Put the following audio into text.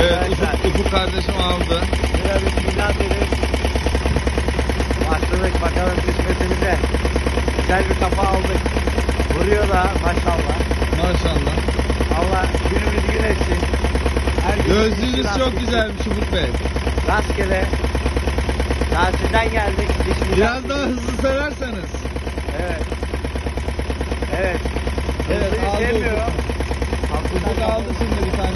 Evet, Ufuk kardeşim aldı. Şöyle bir bismillah dedik. Başladık bakalım kısmetimize. Güzel bir kafa aldık. Vuruyor da maşallah. Maşallah. Allah günümüz gün etsin. Her gün Gözlüğünüz bir çok sınav güzelmiş Ufuk Bey. rastgele. Tatilden geldik. Bismillah Biraz daha dedik. hızlı severseniz. Evet. Evet. Evet, Hızlıyı aldı sevmiyor. Ufuk aldı şimdi bir tane